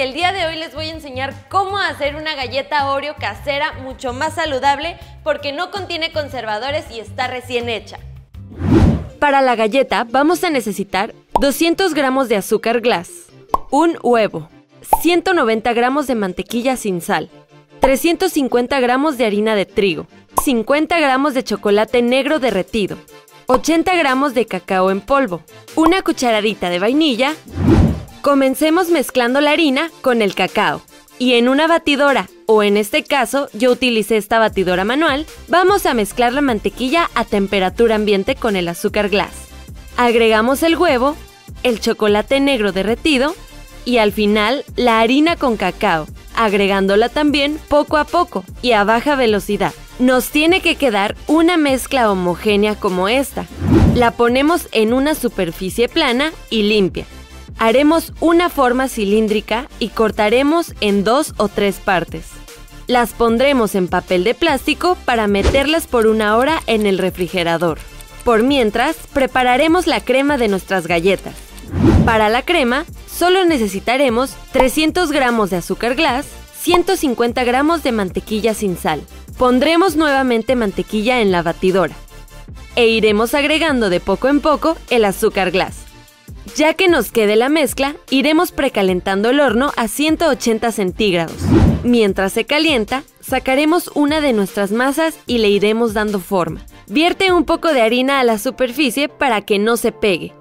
y el día de hoy les voy a enseñar cómo hacer una galleta Oreo casera mucho más saludable porque no contiene conservadores y está recién hecha. Para la galleta vamos a necesitar 200 gramos de azúcar glass, un huevo, 190 gramos de mantequilla sin sal, 350 gramos de harina de trigo, 50 gramos de chocolate negro derretido, 80 gramos de cacao en polvo, una cucharadita de vainilla. Comencemos mezclando la harina con el cacao y en una batidora, o en este caso yo utilicé esta batidora manual, vamos a mezclar la mantequilla a temperatura ambiente con el azúcar glass. Agregamos el huevo, el chocolate negro derretido y al final la harina con cacao, agregándola también poco a poco y a baja velocidad. Nos tiene que quedar una mezcla homogénea como esta. La ponemos en una superficie plana y limpia. Haremos una forma cilíndrica y cortaremos en 2 o 3 partes. Las pondremos en papel de plástico para meterlas por 1 hora en el refrigerador. Por mientras, prepararemos la crema de nuestras galletas. Para la crema, solo necesitaremos 300 gramos de azúcar glass, 150 gramos de mantequilla sin sal. Pondremos nuevamente mantequilla en la batidora e iremos agregando de poco en poco el azúcar glass. Ya que nos quede la mezcla, iremos precalentando el horno a 180 centígrados. Mientras se calienta, sacaremos una de nuestras masas y le iremos dando forma. Vierte un poco de harina a la superficie para que no se pegue.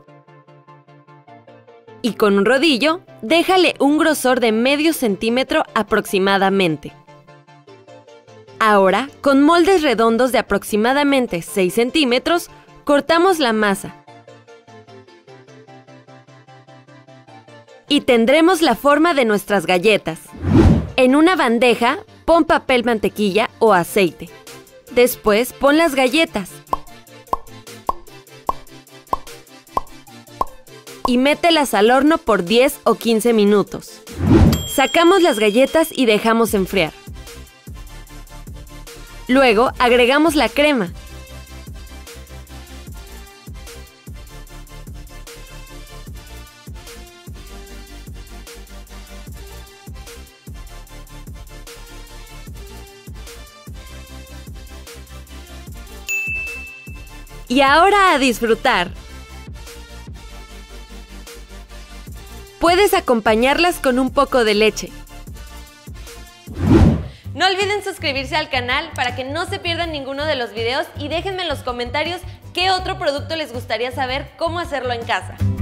Y con un rodillo, déjale un grosor de medio centímetro aproximadamente. Ahora, con moldes redondos de aproximadamente 6 centímetros, cortamos la masa. Y tendremos la forma de nuestras galletas. En una bandeja, pon papel mantequilla o aceite. Después, pon las galletas. Y mételas al horno por 10 o 15 minutos. Sacamos las galletas y dejamos enfriar. Luego, agregamos la crema. Y ahora a disfrutar. Puedes acompañarlas con un poco de leche. No olviden suscribirse al canal para que no se pierdan ninguno de los videos y déjenme en los comentarios qué otro producto les gustaría saber cómo hacerlo en casa.